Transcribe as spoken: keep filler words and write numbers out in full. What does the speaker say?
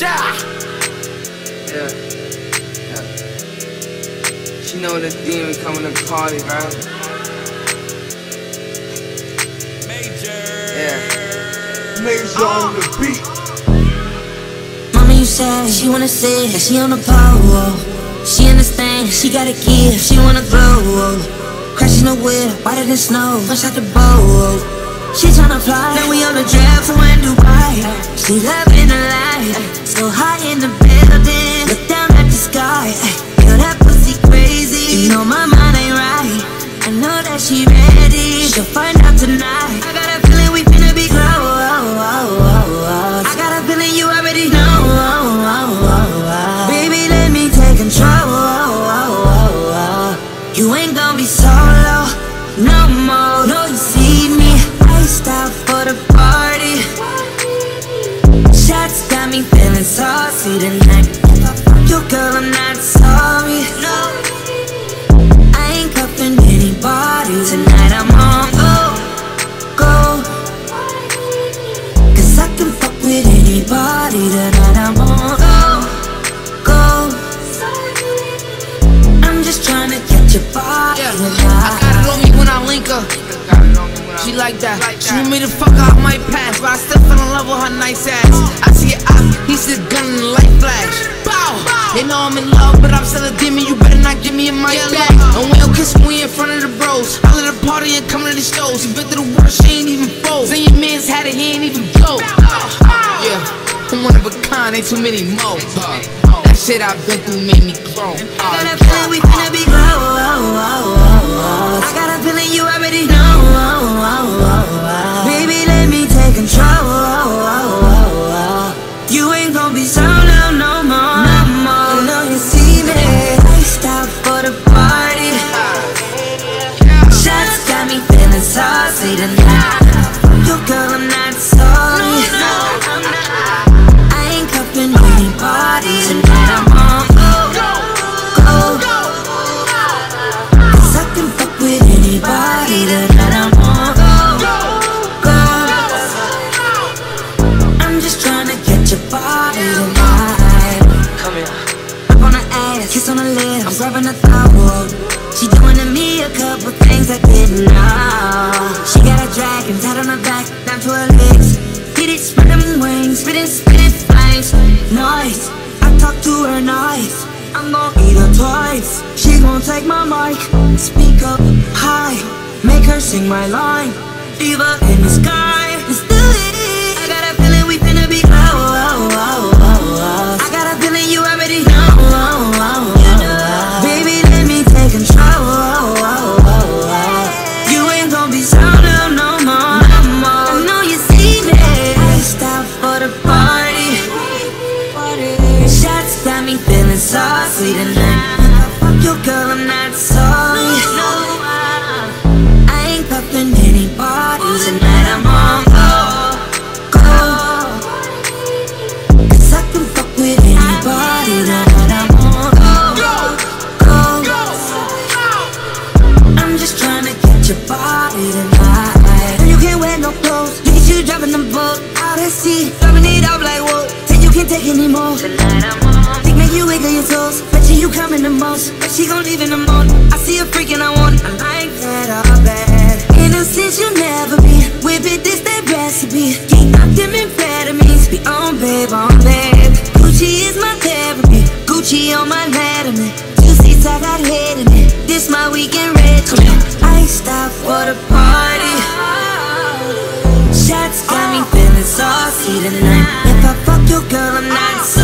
Yeah. Yeah. Yeah. She know the demon coming to party, bro. Major. Yeah. Major on the beat. Mama, you said she wanna sit, she on the pole. She understand, she gotta give, she wanna glow. Crashing the whip, whiter than snow, fresh out the boat. She tryna fly, now we on the draft for in Dubai. She loving the life, so high in the building. Look down at the sky, girl, that pussy crazy. You know my mind ain't right, I know that she ready. She'll find out tonight. I got a feeling we finna be close. I got a feeling you already know. Baby, let me take control. You ain't gon' be solo no more. No, you see me iced out for the party. Shots got me feeling saucy tonight. If I fuck your girl, I'm not sorry. No, I ain't cuffing anybody tonight. I'm on go, go. Cause I can fuck with anybody tonight. I'm on go, go. I'm just tryna get your body Yeah. tonight. I got it on me when I link her. She like that. She want me to fuck her, I might pass, but I still fell in love with her nice ass. I see it out, he said gun in the light flash. Bow! They know I'm in love, but I'm still a demon. You better not give me a mic back. And we don't kiss when we in front of the bros. I let her party and come to the shows. You been through the worst, she ain't even fold. Then your man's had it, he ain't even go. Yeah, I'm one of a kind, ain't too many more. That shit I've been through made me grow. I got a feeling we finna be close. I got a feeling you already know. Baby, let me take control. You ain't gon' be solo no more. No more. I know you see me iced out for the party. Shots got me feeling saucy tonight. Your girl, I'm not sorry. No, I'm not. I ain't cuffing anybody tonight. I'm on go, go. Cause I can fuck with anybody tonight. I'm on go, go. I'm just tryna get your body tonight. Come here. Up on her ass, kiss on her lips, I'm grabbing her throat. She doing to me a couple things I didn't know. She got a dragon tied on her back, down to her legs. Hit it, spread them wings, spitting, spitting flames. Nice, I talk to her nice. I'm gon' eat her twice. She gon' take my mic, speak up high, make her sing my line. Fever in the sky, let's do it. I got a feeling we finna be close. I got a feeling you already know. Baby, let me take control. You ain't gon' be solo no more. I know you see me iced out for the party. Shots got me feeling saucy tonight. If I fuck your girl, I'm not sorry. I ain't cuffing anybody tonight. I'm on go, go. Cause I can fuck with anybody tonight. I'm on go, go. I'm just tryna get your body tonight. And you can't wear no clothes, look at you dropping the boat out at sea, dropping it off like whoa. Till you can't take anymore. Tonight I'm on. Think make you wiggle your toes. Bet you you coming the most. Bet she gon' leave in the morning. I see a freak and I want it. I like that all bad. Innocence you'll never be. Whip it, this that recipe. Keep out them amphetamines. Be on babe, on babe. Gucci is my therapy. Gucci on my letterman. Two seats I got head in it. This my weekend regimen. Iced out for the party. Shots got me feeling saucy tonight. If I fuck your girl, I'm not sorry.